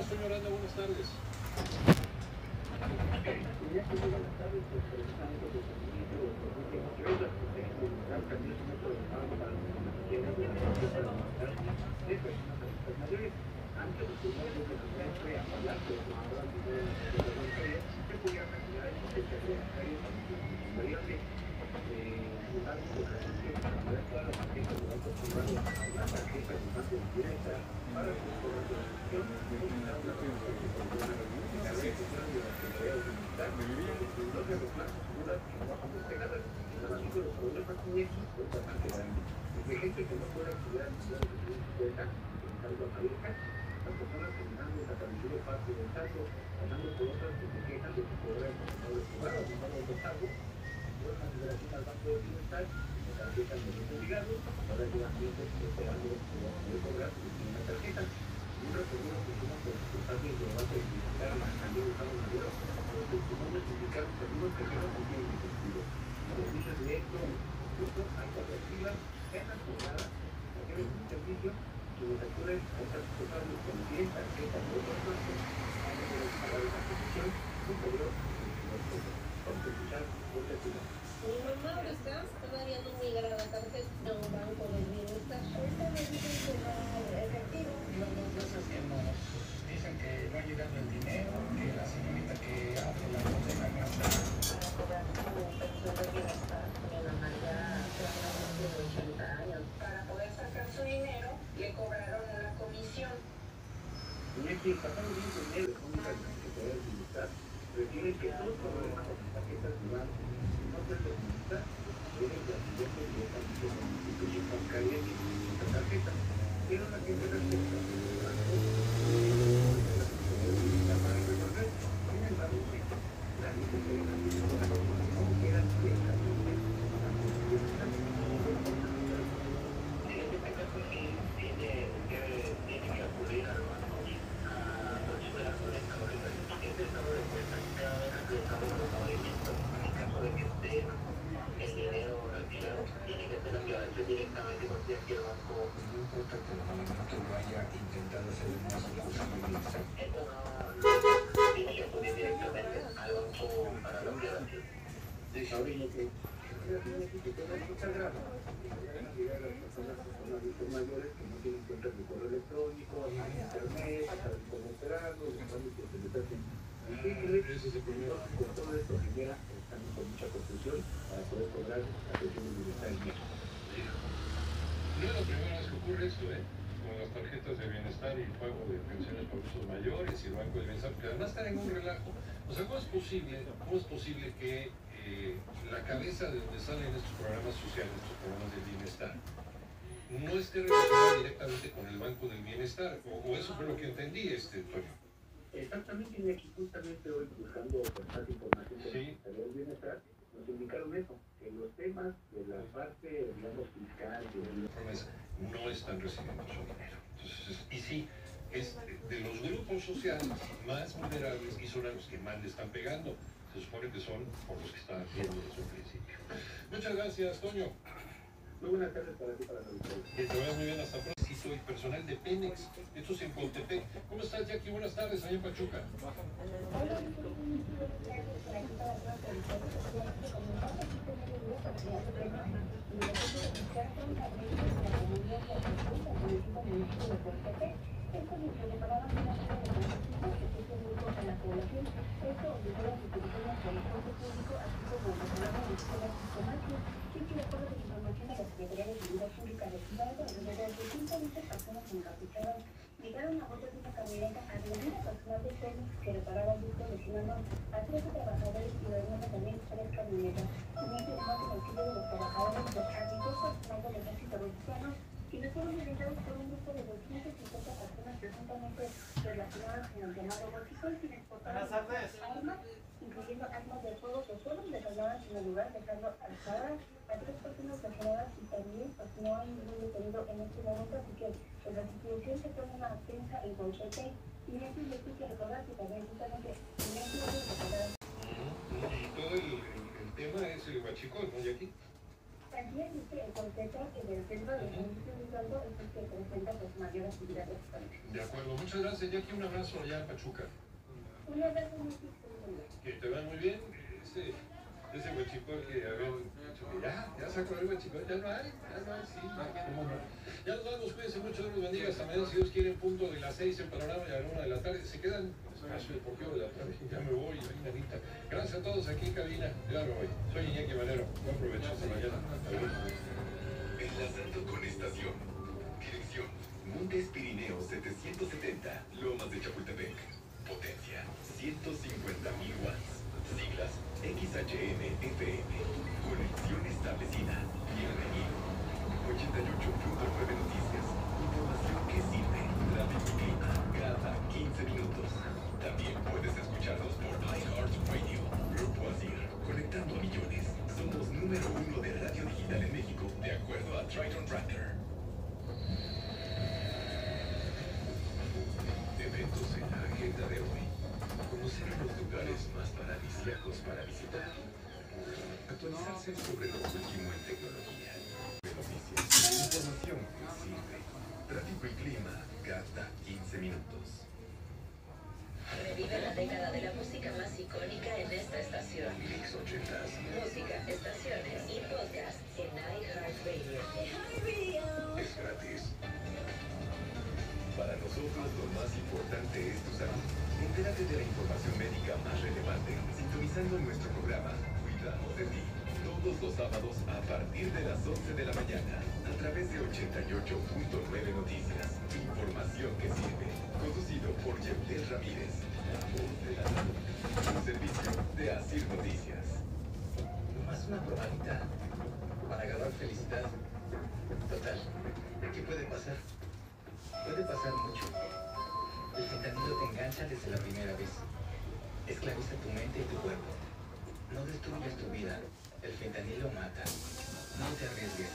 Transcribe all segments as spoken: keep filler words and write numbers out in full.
estás, señor Aranda? Buenas tardes. ¿Cómo es posible que eh, la cabeza de donde salen estos programas sociales, estos programas de bienestar, no esté relacionada directamente con el Banco del Bienestar? O, o eso fue lo que entendí, este, Toño. Exactamente, y aquí justamente hoy buscando bastante información del Sí. Ministerio del Bienestar, nos indicaron eso, que los temas de la parte, digamos, fiscal, de... no están recibiendo su dinero. Entonces, y sí, es de los grupos sociales más vulnerables y son a los que más le están pegando. Se supone que son por los que están viendo desde un principio. Muchas gracias, Toño. Muy buenas tardes para ti, para la auditoría. Que te vayas muy bien, hasta pronto. Sí, soy personal de Pemex, esto es en Contepec. ¿Cómo estás, Jackie? Buenas tardes, allá en Pachuca. Llegaron a bordo de una camioneta a reunir a personal de Pemex que reparaba el ducto de Sinaloa, a trece trabajadores y dormían también tres camionetas. En este más conocido de los trabajadores de agricultura personal del ejército mexicano, quienes fueron orientados por un grupo de doscientas cincuenta personas presuntamente relacionadas con el llamado huachicol, quienes portaban armas, incluyendo armas de fuego que fueron detonadas en el lugar, dejando alzadas a tres personas lesionadas y también pues, no hay ningún detenido en este momento, así que pues, la situación se toma una tensa en Coyotepec y en este momento hay que recordar que también justamente en este momento Y todo el, el, el tema es el huachicol, ¿no, Jackie? Así es, dice el concepto que del centro de servicio de salud es el que presenta pues mayor actividad económica. De acuerdo, muchas gracias, Jackie, un abrazo allá en Pachuca. Un abrazo muy difícil. Que te va muy bien. Ese, ese huachicol que, a ver, ya, ya sacó el huachicol, ya no hay, ya no hay, sí, no, cómo no. Ya nos vamos, cuídense mucho, Dios los bendiga, hasta mañana, si Dios quiere, en punto de las seis en Panorama y a la una de la tarde. Se quedan en el espacio deportivo de la tarde, ya me voy, Anita. Gracias a todos aquí en cabina, ya me voy. Soy Iñaki Manero, buen provecho, hasta mañana. Adiós. Enlazando con estación. Dirección: Montes Pirineos setecientos setenta, Lomas de Chapultepec. Potencia: ciento cincuenta mil watts. Siglas: X H M F M. Conexión establecida. Bienvenido. ochenta y ocho punto nueve Noticias. Información que sirve. Tráfico y clima cada quince minutos. También puedes escucharnos por iHeartRadio. Grupo Asir. Conectando a millones. Somos número uno de radio digital en México, de acuerdo a Triton Tracker. Eventos en la agenda de hoy. Conocer los lugares más paradisíacos para visitar. Actualizarse sobre lo último en tecnología. Noticias. Información que sirve. Tráfico y clima cada quince minutos. Revive la década de la música más icónica en esta estación. Mix ochentas. Música, estaciones y podcast en iHeartRadio. Es gratis. Para nosotros lo más importante es tu salud. Entérate de la información médica más relevante sintonizando nuestro programa Cuidamos de ti. Todos los sábados a partir de las once de la mañana a través de ochenta y ocho punto nueve Noticias. Información que sirve. Conducido por Yemler Ramírez. La voz de la salud. Un servicio de Asir Noticias. Nomás una probadita para agarrar felicidad. Total, ¿qué puede pasar? Puede pasar mucho. El fentanilo te engancha desde la primera vez. Esclaviza tu mente y tu cuerpo. No destruyas tu vida. El fentanilo mata. No te arriesgues.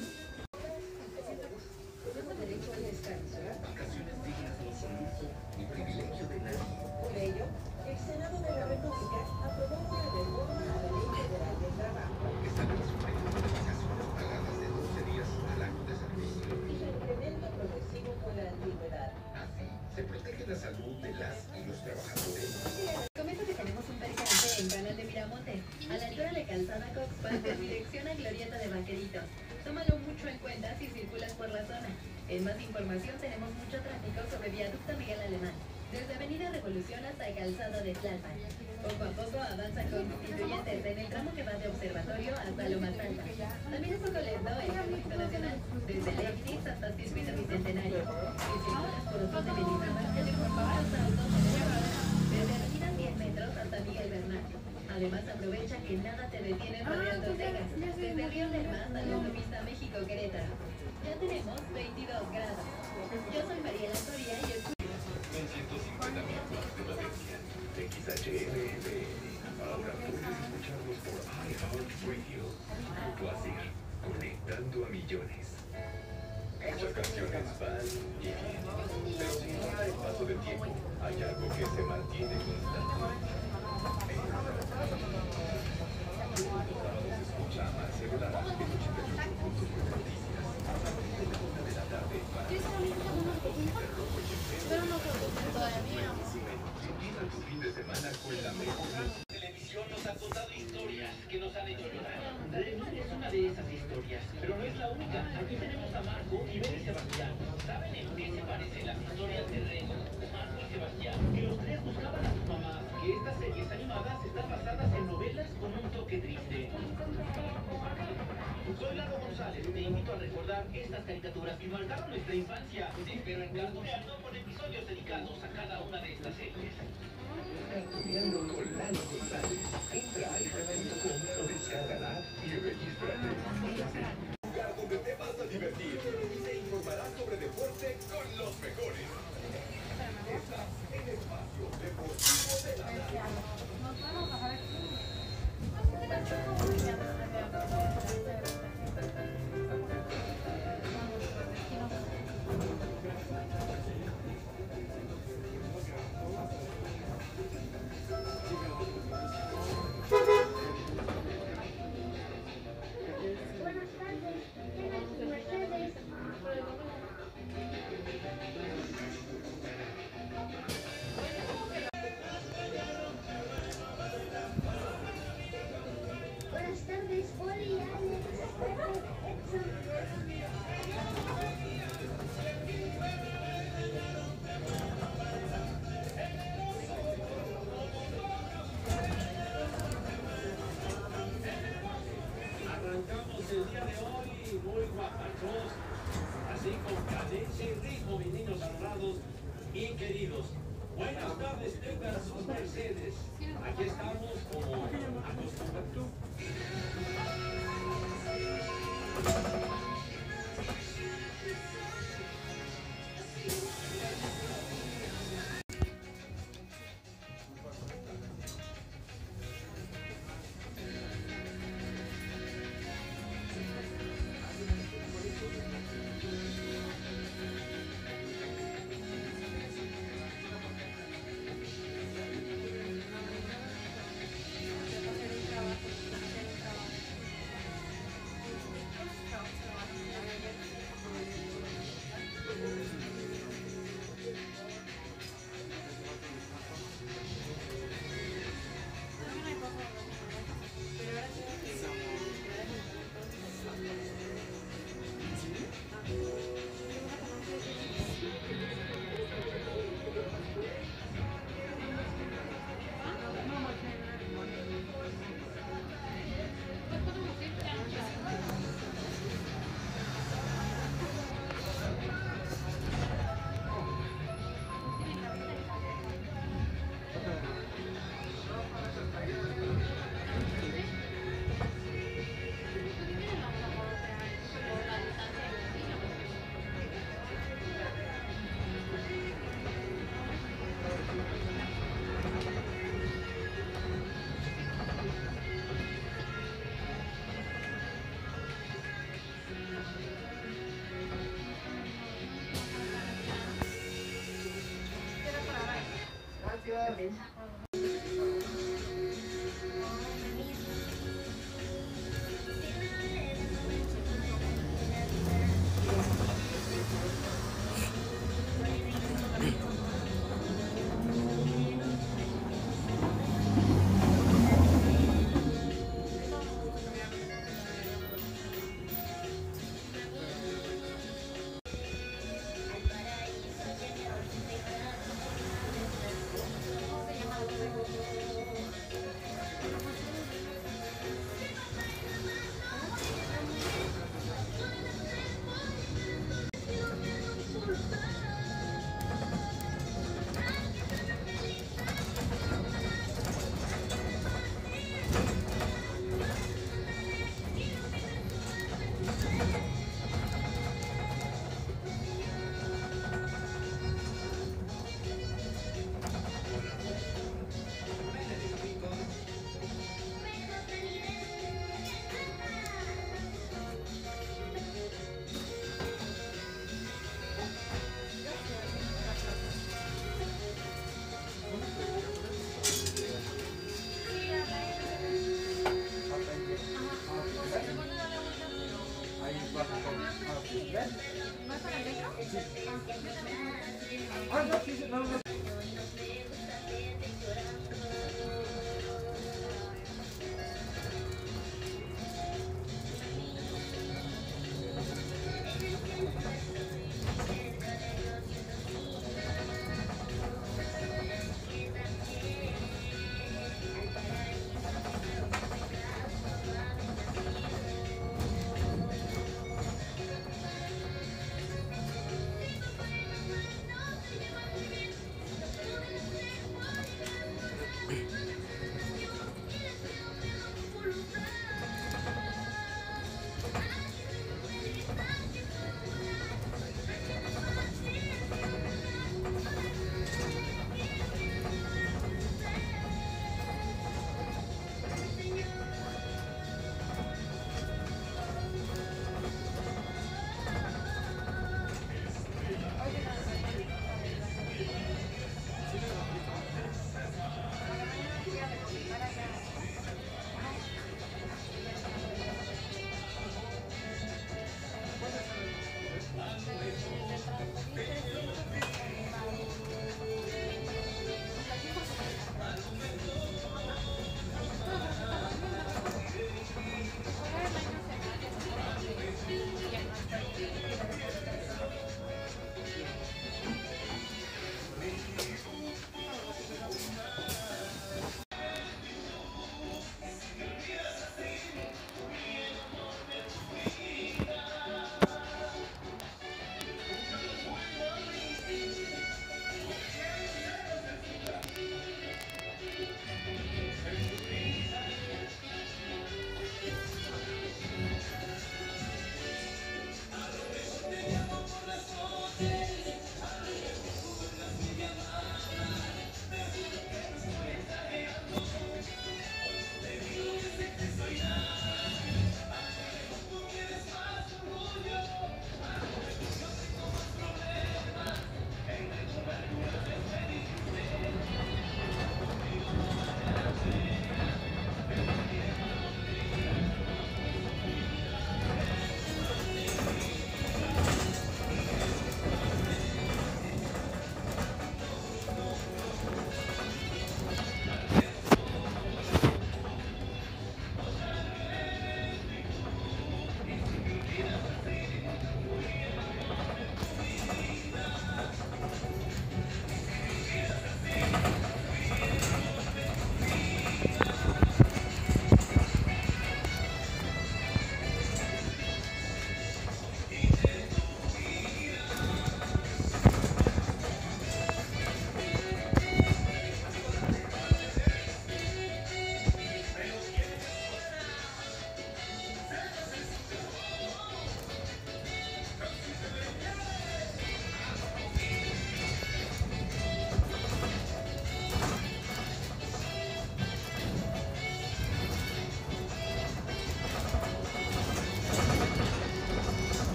Derecho al descanso. Vacaciones dignas del lujo y privilegio de nadie. Por ello, el Senado de la República aprobó una reforma a la Ley Federal del Trabajo Establece un periodo de vacaciones pagadas de doce días al año de servicio. y el incremento progresivo con la antigüedad. Así, se protege la salud de las y los trabajadores. Comento que tenemos un percance en Canal de Miramontes, a la altura de Calzada Coxpa, en dirección a Glorieta de Vaqueritos. Tómalo mucho en cuenta si circulas por la zona. En más información tenemos mucho tráfico sobre Viaducto Miguel Alemán, desde Avenida Revolución hasta Calzada de Tlalpan. Poco a poco avanzan constituyentes en el tramo que va de Observatorio hasta Lomas Altas. También un poco lento el Ejército Nacional, desde Leipzig hasta Circuito Bicentenario. Si circulas por otros de Benito Martínez, muchos autos desde Avenida cien metros hasta Miguel Bernal. Además, aprovecha que nada te detiene en Real Texas, desde Río del Mar hasta la autopista México-Querétaro. Ya tenemos veintidós grados. Yo soy Mariela Soria y escucho. Con ciento cincuenta mil watts de potencia. X H M F M. Ahora puedes escucharnos por iHeartRadio. Grupo Asir. Conectando a millones. Muchas canciones van y vienen. Pero sin importar el paso del tiempo, hay algo que se mantiene constante. Todos los sábados se escucha a Marcelo Lara en ochenta y ocho punto nueve Noticias. A partir de la una de la tarde para Rojo y Pero no conducen todavía. Empieza tu fin de semana con la mejor música. Televisión nos ha contado historias que nos han hecho llorar. Raymond es una de esas historias, pero no es la única. Aquí tenemos a Marco y Ben y Sebastián. ¿Saben en qué se parecen las historias de Raymond, Marco y Sebastián? Que los tres buscaban a sus mamás, que estas series animadas están basadas en novelas con un toque triste. Soy Lalo González, te invito a recordar estas caricaturas que marcaron nuestra infancia, pero en Cartoon con episodios dedicados a cada una de estas series. Cartoneando con Lalo González. Entra a iHeart punto com o descarga la app y regístrate. Lugar donde te vas a divertir y te informarás sobre deporte con los mejores. Estás en Espacio Deportivo de la Tarde. Buenas tardes. así con cadencia y ritmo, mis niños adorados y queridos. Buenas tardes, tengan sus mercedes. Aquí estamos como acostumbrados.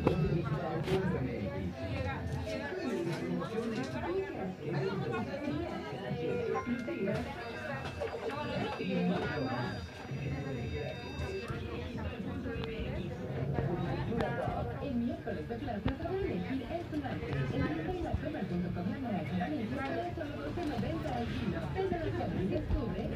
El miércoles de clase para elegir es un arte. Encuentra en la comer punto com la naranja de solo doce noventa al kilo. Vende la comer y descubre.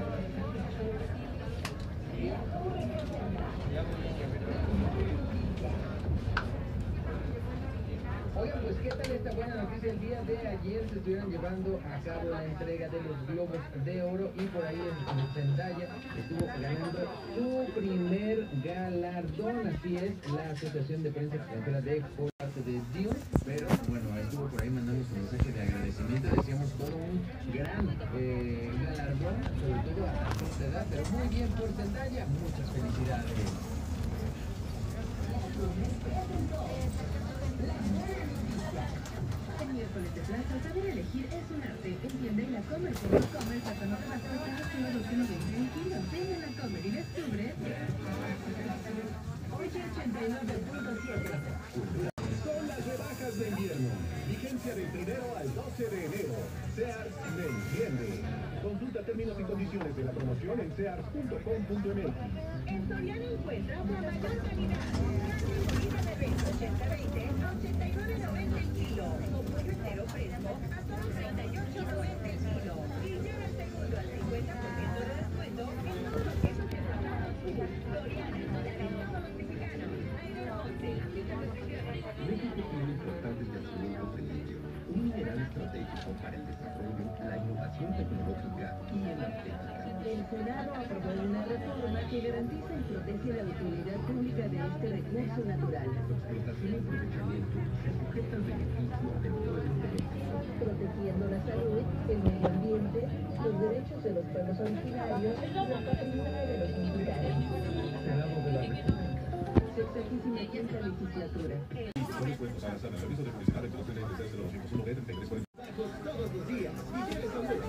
Oigan, pues qué tal esta buena noticia. El día de ayer se estuvieron llevando a cabo la entrega de los Globos de Oro y por ahí en, en Zendaya estuvo ganando su primer galardón. Así es, la Asociación de Prensa Extranjera de por parte de Dios, pero bueno, estuvo por ahí mandando su mensaje de agradecimiento. Decíamos todo un gran eh, galardón, sobre todo a la corta edad, pero muy bien por Zendaya. Muchas felicidades. El miércoles de plaza, saber elegir es un arte. Entiende la comer por los comer hasta no te mascotas solo doce noventa el kilo. Ven a la comer y descubre. ocho ochenta y nueve punto siete. Son las rebajas de invierno. Vigencia del primero al doce de enero. Sears me entiende. Consulta términos y condiciones de la promoción en sears punto com punto m x. En Soriana encuentra la mayor calidad. Carne molida de res ochenta veinte a ochenta y nueve noventa el kilo. O pollo entero fresco a solo treinta y ocho noventa el kilo. Y lleva el segundo al cincuenta por ciento de descuento en todos los quesos enlatados. Soriana, de todos los mexicanos. Aire once, aplica restricciones. México tiene importantes yacimientos de litio, un mineral estratégico para el desarrollo, la innovación tecnológica y energética. El Senado aprobó una reforma que garantiza y protege la utilidad pública de este recurso natural, Explotación y aprovechamiento se sujeta al beneficio de todo el territorio. protegiendo la salud, el medio ambiente, los derechos de los pueblos originarios y el patrimonio de los mexicanos. Senado de la República. Sexagésima quinta legislatura. Son impuestos a la sala. Aviso de publicidad de producciones de cero doscientos uno B treinta y tres cuarenta. Todos los días. Y tienes sabor.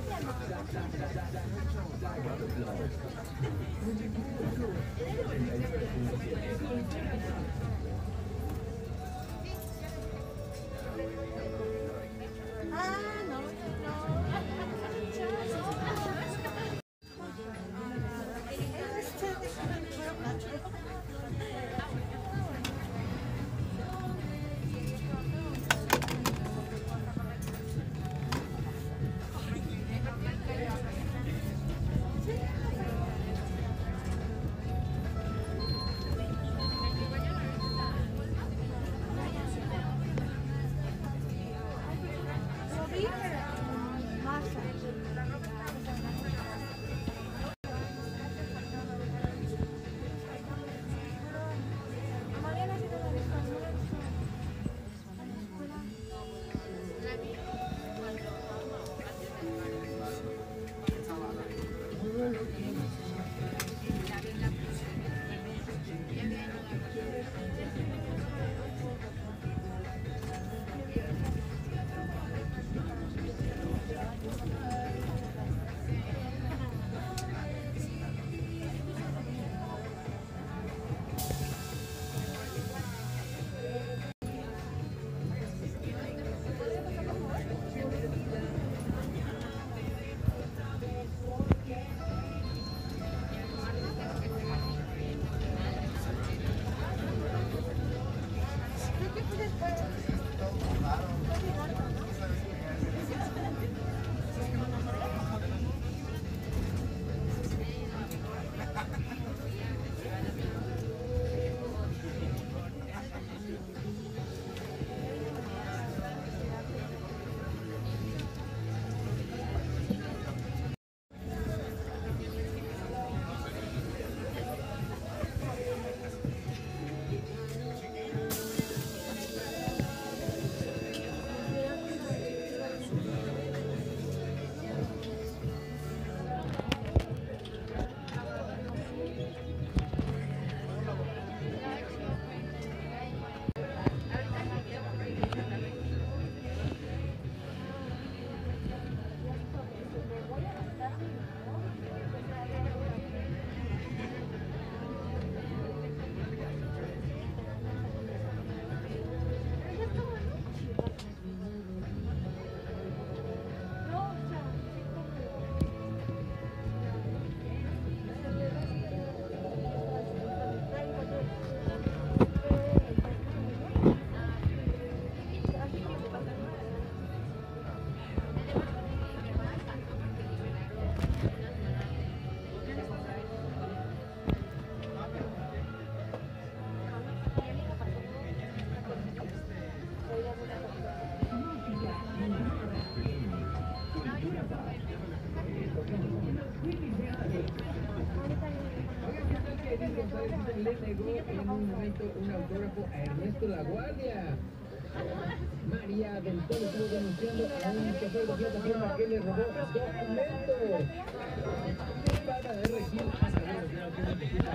le negó en un momento un autógrafo a Ernesto Laguardia. María del Toro estuvo denunciando a un chofer de plataforma que le robó documentos. Para de regir a saber los grados que se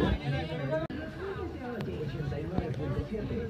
ochenta y nueve punto siete.